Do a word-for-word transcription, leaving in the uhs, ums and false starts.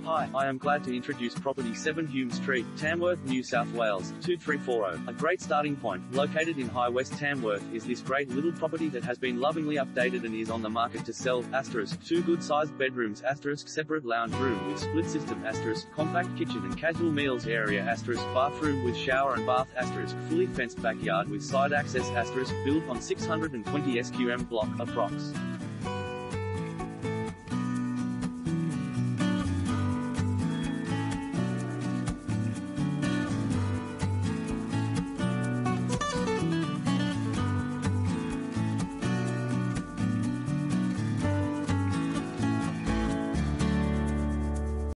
Hi, I am glad to introduce property seven Hume Street, Tamworth, New South Wales, two three four zero. A great starting point, located in High West Tamworth, is this great little property that has been lovingly updated and is on the market to sell. Asterisk, two good-sized bedrooms, asterisk, separate lounge room with split system, asterisk, compact kitchen and casual meals area, asterisk, bathroom with shower and bath, asterisk, fully fenced backyard with side access, asterisk, built on six hundred twenty S Q M block, approx.